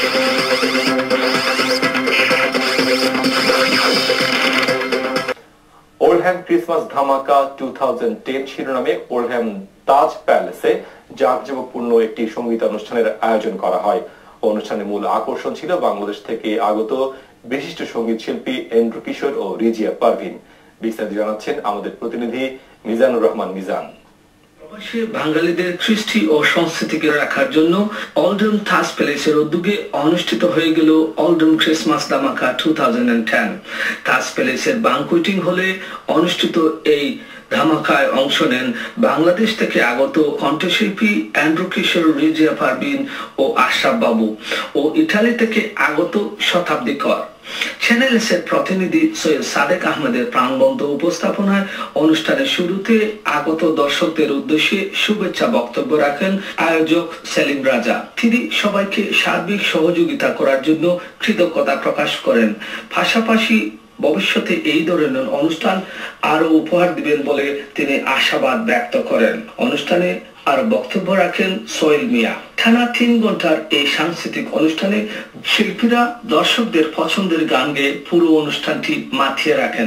Oldham Christmas ধামাকা 2010 শিরোনামে Oldham তাজ প্যালেসে জাঁকজমকপূর্ণ একটি সঙ্গীতানুষ্ঠানের আয়োজন করা হয়। অনুষ্ঠানের মূল আকর্ষণ ছিল বাংলাদেশ থেকে আগত বিশিষ্ট সঙ্গীত শিল্পী এন্ড্রু কিশোর ও রিজিয়া পারভিন। বিস্তারিত জানাচ্ছেন আমাদের প্রতিনিধি মিজানুর রহমান মিজান। বাঙালিদের কৃষ্টি ও সংস্কৃতিকে রাখার জন্য ওল্ডহ্যাম তাজ প্যালেসের উদ্যোগে অনুষ্ঠিত হয়ে গেল ওল্ডহ্যাম ক্রিসমাস ধামাকা 2010। তাজ প্যালেসের ব্যাংকুয়েটিং হলে অনুষ্ঠিত এই ধামাকায় অংশ নেন বাংলাদেশ থেকে আগত কণ্ঠশিল্পী এন্ড্রু কিশোর, রিজিয়া পারভিন ও আশরাফ বাবু ও ইতালি থেকে আগত শতাব্দী কর। চ্যানেল এর প্রতিনিধি সৈয়দ সাদেক আহমেদের প্রাণবন্ত উপস্থাপনায় অনুষ্ঠানের শুরুতে আগত দর্শকদের উদ্দেশ্যে শুভেচ্ছা বক্তব্য রাখেন আয়োজক সেলিম রাজা। তিনি সবাইকে সার্বিক সহযোগিতা করার জন্য কৃতজ্ঞতা প্রকাশ করেন। পাশাপাশি ভবিষ্যতে এই ধরনের অনুষ্ঠান আরো উপহার দিবেন বলে তিনি আশাবাদ ব্যক্ত করেন। অনুষ্ঠানে আর বক্তব্য রাখেন সোহেল মিয়া। টানা 3 ঘন্টার এই সাংস্কৃতিক অনুষ্ঠানে শিল্পীরা দর্শকদের পছন্দের গান গেয়ে পুরো অনুষ্ঠানটি মাতিয়ে রাখেন।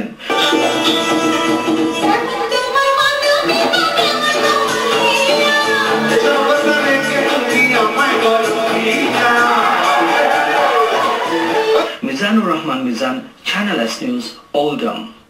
Mizanur Rahman Mizan, channel S news, Oldham.